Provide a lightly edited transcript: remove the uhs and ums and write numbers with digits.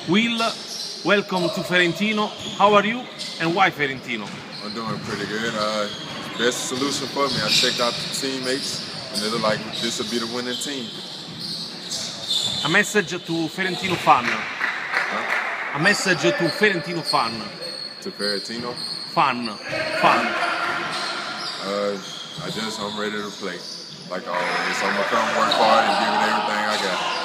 Will, welcome to Ferentino. How are you and why Ferentino? I'm doing pretty good. Best solution for me. I checked out the teammates and it looked like this would be the winning team. A message to Ferentino fan. Huh? A message to Ferentino fan. To Ferentino? Fan. I'm ready to play, like always. So I'm gonna come work hard and give it everything I got.